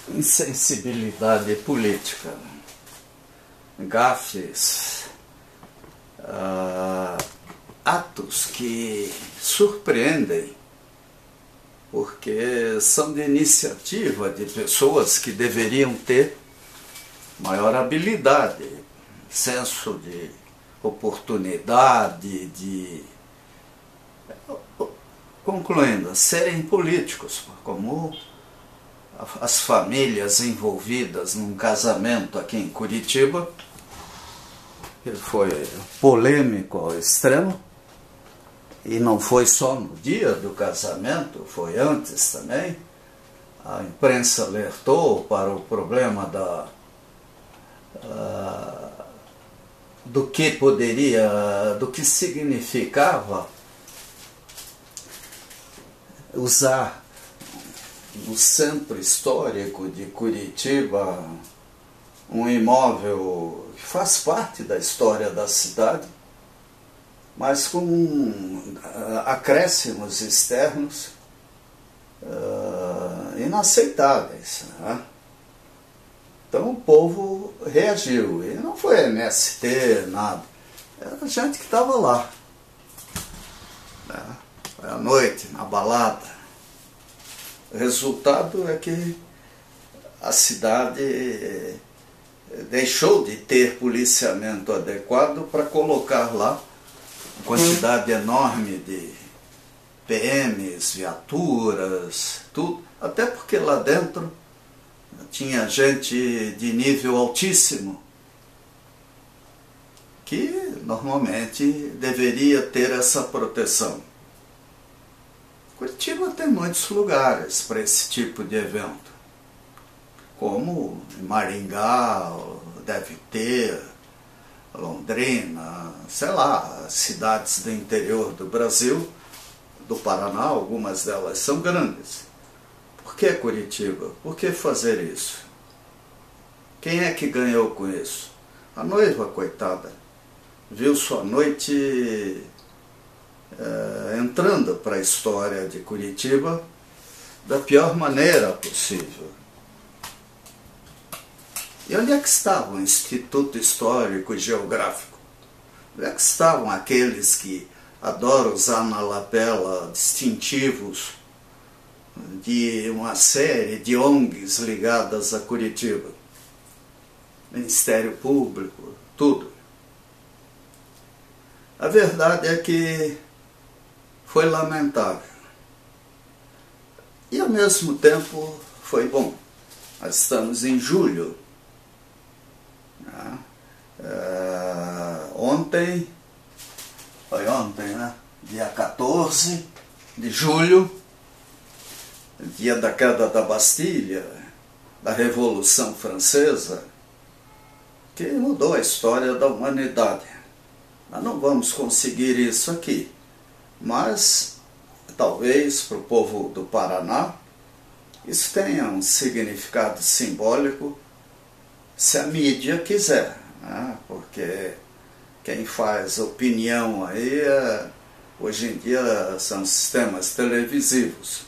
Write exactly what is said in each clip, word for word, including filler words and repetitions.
insensibilidade política, gafes, uh, atos que surpreendem, porque são de iniciativa de pessoas que deveriam ter maior habilidade, senso de oportunidade, de... Concluindo, serem políticos, como as famílias envolvidas num casamento aqui em Curitiba, que foi polêmico ao extremo, e não foi só no dia do casamento, foi antes também. A imprensa alertou para o problema da, uh, do que poderia, do que significava usar no centro histórico de Curitiba um imóvel que faz parte da história da cidade, mas com uh, acréscimos externos uh, inaceitáveis, né? Então o povo reagiu, e não foi M S T, nada, era gente que estava lá, né? Foi à noite, na balada. O resultado é que a cidade deixou de ter policiamento adequado para colocar lá quantidade enorme de P Ms, viaturas, tudo, até porque lá dentro tinha gente de nível altíssimo, que normalmente deveria ter essa proteção. Curitiba tem muitos lugares para esse tipo de evento, como em Maringá, deve ter, Londrina, sei lá, cidades do interior do Brasil, do Paraná, algumas delas são grandes. Por que Curitiba? Por que fazer isso? Quem é que ganhou com isso? A noiva, coitada, viu sua noite é, entrando para a história de Curitiba da pior maneira possível. E onde é que estava o Instituto Histórico e Geográfico? Onde é que estavam aqueles que adoram usar na lapela distintivos de uma série de O N Gs ligadas a Curitiba? Ministério Público, tudo. A verdade é que foi lamentável. E ao mesmo tempo foi bom. Nós estamos em julho. Uh, ontem, foi ontem, né? Dia quatorze de julho, dia da queda da Bastilha, da Revolução Francesa, que mudou a história da humanidade. Nós não vamos conseguir isso aqui, mas talvez para o povo do Paraná isso tenha um significado simbólico, se a mídia quiser, né? Porque quem faz opinião aí, é, hoje em dia, são sistemas televisivos.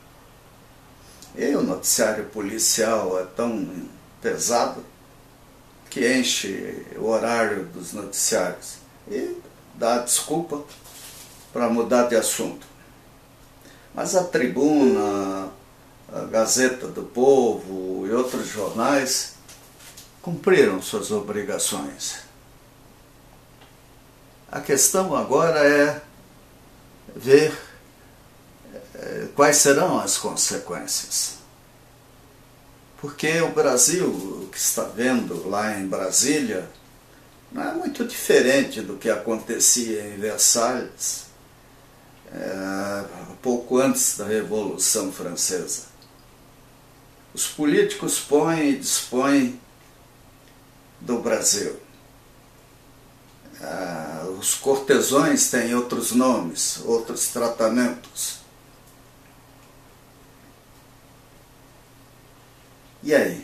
E o noticiário policial é tão pesado que enche o horário dos noticiários e dá desculpa para mudar de assunto. Mas a Tribuna, a Gazeta do Povo e outros jornais cumpriram suas obrigações. A questão agora é ver quais serão as consequências. Porque o Brasil, o que está vendo lá em Brasília, não é muito diferente do que acontecia em Versalhes, é, pouco antes da Revolução Francesa. Os políticos põem e dispõem do Brasil. Ah, os cortesões têm outros nomes, outros tratamentos. E aí?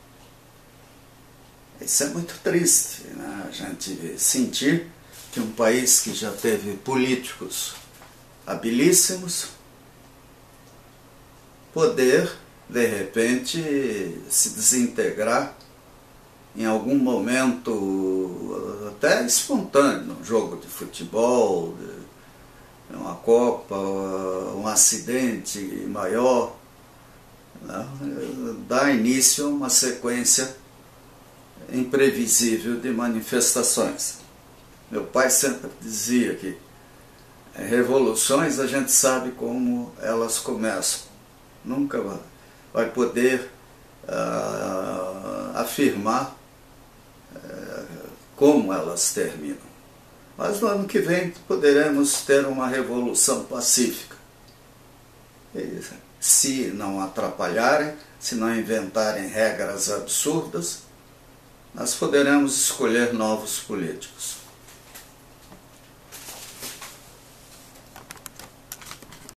Isso é muito triste, né? A gente sentir que um país que já teve políticos habilíssimos poder de repente, se desintegrar em algum momento até espontâneo, um jogo de futebol, uma Copa, um acidente maior, né? Dá início a uma sequência imprevisível de manifestações. Meu pai sempre dizia que revoluções a gente sabe como elas começam, nunca vai poder uh, afirmar uh, como elas terminam. Mas no ano que vem poderemos ter uma revolução pacífica. E, se não atrapalharem, se não inventarem regras absurdas, nós poderemos escolher novos políticos.